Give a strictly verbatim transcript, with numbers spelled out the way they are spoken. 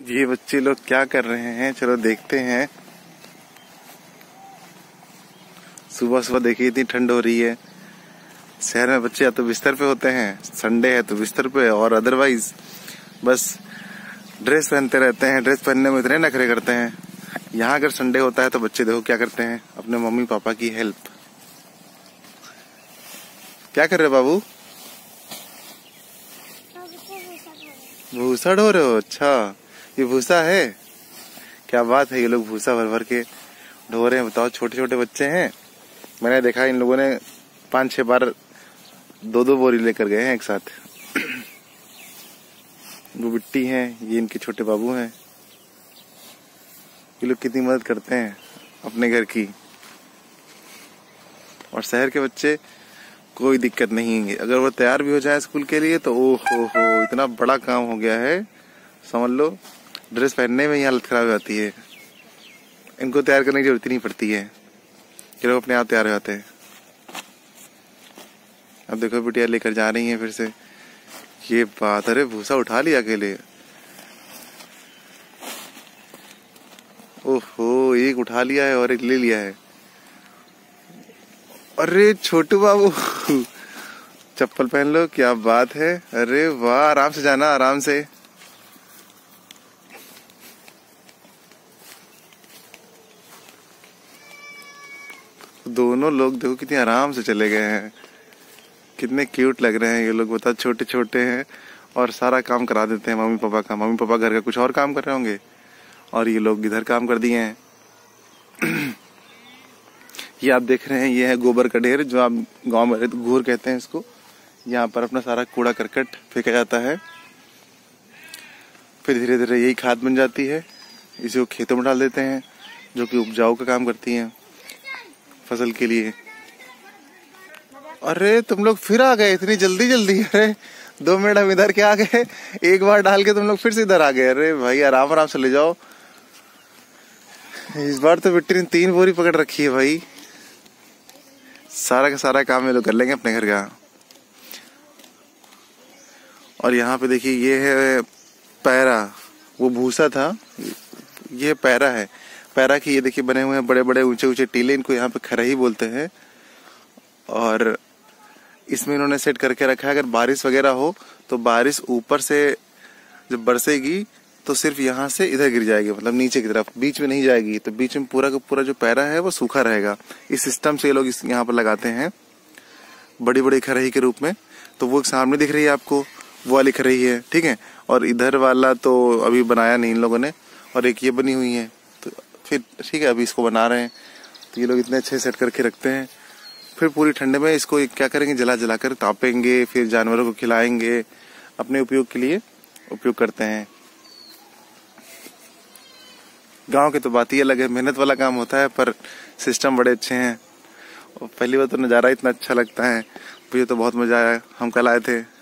ये बच्चे लोग क्या कर रहे हैं, चलो देखते हैं। सुबह सुबह देखिए इतनी ठंड हो रही है। शहर में बच्चे या तो बिस्तर पे होते हैं, संडे है तो बिस्तर पे, और अदरवाइज बस ड्रेस पहनते रहते हैं। ड्रेस पहनने में इतने नखरे करते हैं। यहाँ अगर संडे होता है तो बच्चे देखो क्या करते हैं, अपने मम्मी पापा की हेल्प। क्या कर रहे हो बाबू? भूसा ढो रहे हो? अच्छा, ये भूसा है, क्या बात है। ये लोग भूसा भर भर के ढो रहे हैं। बताओ, छोटे छोटे बच्चे हैं। मैंने देखा इन लोगों ने पांच छह बार दो दो बोरी लेकर गए हैं एक साथ। वो बिट्टी हैं, ये इनके छोटे बाबू हैं। ये लोग कितनी मदद करते हैं अपने घर की। और शहर के बच्चे कोई दिक्कत नहीं है, अगर वो तैयार भी हो जाए स्कूल के लिए तो ओ हो हो इतना बड़ा काम हो गया है, समझ लो। ड्रेस पहनने में ही हालत खराब हो जाती है। इनको तैयार करने की जरूरत नहीं पड़ती है, ये लोग अपने आप तैयार हो जाते हैं। अब देखो बिटिया लेकर जा रही है फिर से। ये बात, अरे भूसा उठा लिया अकेले। ओहो, एक उठा लिया है और एक ले लिया है। अरे छोटू बाबू चप्पल पहन लो, क्या बात है। अरे वाह, आराम से जाना, आराम से। दोनों लोग देखो कितने आराम से चले गए हैं। कितने क्यूट लग रहे हैं ये लोग। बता, छोटे छोटे हैं और सारा काम करा देते हैं मम्मी पापा का। मम्मी पापा घर का कुछ और काम कर रहे होंगे और ये लोग इधर काम कर दिए हैं। ये आप देख रहे हैं, ये है गोबर का ढेर, जो आप गांव में घूर कहते हैं इसको। यहाँ पर अपना सारा कूड़ा करकट फेंका जाता है, फिर धीरे धीरे यही खाद बन जाती है। इसे वो खेतों में डाल देते हैं, जो कि उपजाऊ का काम करती हैं फसल के लिए। अरे तुम लोग फिर आ गए इतनी जल्दी जल्दी? अरे दो मिनट हम इधर के आ गए, एक बार डाल के तुम लोग फिर से इधर आ गए। अरे भाई आराम आराम से ले जाओ। इस बार तो बिट्टी ने तीन बोरी पकड़ रखी है भाई। सारा का सारा काम ये लोग कर लेंगे अपने घर का। और यहाँ पे देखिए, ये है पैरा, वो भूसा था, ये पैरा है। पैरा की ये देखिए बने हुए हैं बड़े बड़े ऊंचे ऊंचे टीले, इनको यहाँ पे खरही बोलते हैं। और इसमें इन्होंने सेट करके रखा है, अगर बारिश वगैरह हो तो बारिश ऊपर से जब बरसेगी तो सिर्फ यहाँ से इधर गिर जाएगी, मतलब नीचे की तरफ, बीच में नहीं जाएगी। तो बीच में पूरा का पूरा जो पैरा है वो सूखा रहेगा। इस सिस्टम से ये लोग इस यहाँ पर लगाते हैं बड़ी बड़ी खरही के रूप में। तो वो सामने दिख रही है आपको, वो वाली खरही है, ठीक है। और इधर वाला तो अभी बनाया नहीं इन लोगों ने, और एक ये बनी हुई है। तो फिर ठीक है, अभी इसको बना रहे हैं। तो ये लोग इतने अच्छे सेट करके रखते हैं। फिर पूरी ठंड में इसको क्या करेंगे, जला जला कर तापेंगे, फिर जानवरों को खिलाएंगे, अपने उपयोग के लिए उपयोग करते हैं। गांव के तो बात ही अलग है, मेहनत वाला काम होता है, पर सिस्टम बड़े अच्छे हैं। और पहली बार तो नज़ारा इतना अच्छा लगता है, मुझे तो बहुत मजा आया। हम कल आए थे